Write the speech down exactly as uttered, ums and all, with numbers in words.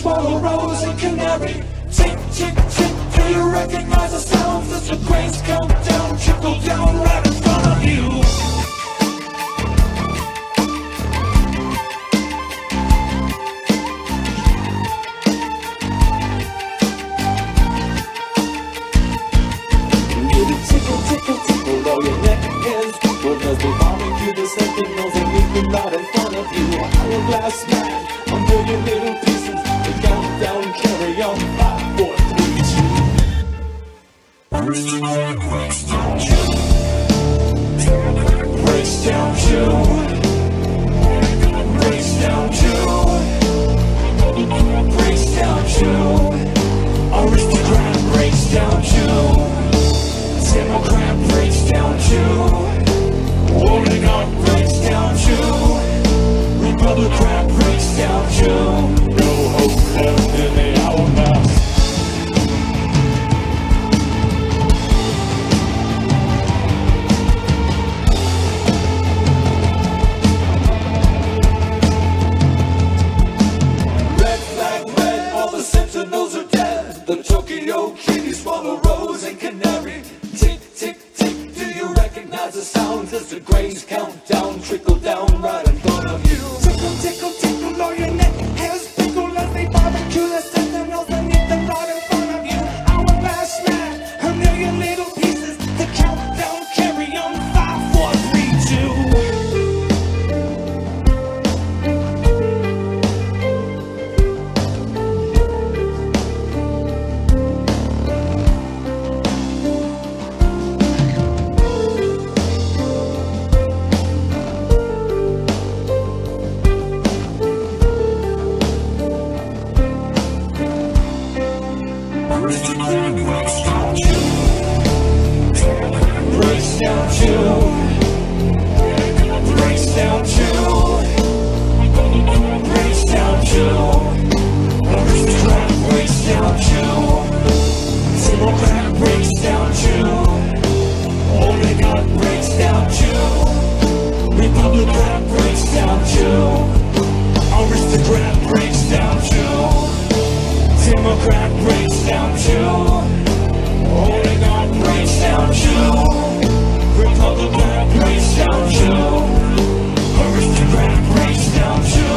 swallow rose and canary. Tick, tick, tick, do you recognize the sounds as the grains come down, trickle down right in front of you? Tickle, tickle, tickle, though your neck is tickled as they barbecue the sentinels and leave them right in front of you. A hourglass man, a million little pieces, the countdown, carry on, five, four, three, two. Breaks down, breaks down, two. Breaks down, two. Breaks down, two. Aristocrat breaks down, two. Democrat breaks down too. Oligarch breaks down too. Republican breaks down too. No hope left in the hourglass. Red flag red, all the sentinels are dead. The Tokyo kitties swallow rose and canary. Tick, tick, tick, do you recognize the sounds as the grains count down, trickle down right in front of you? Tickle, tickle, tickle, all your neck hairs pickle as they barbecue the sentinels beneath them right in front of you. Hourglass man, a million little pieces, the countdown, carry on, five, four, three, two. Breaks down two. Breaks down two. Breaks down two. Aristocrat breaks down two. Democrat breaks down two. Oligarch breaks down two. Republican breaks down two. Aristocrat breaks down two. Democrat breaks down too. Oligarch breaks down too. Republican breaks down too. Aristocrat breaks down too.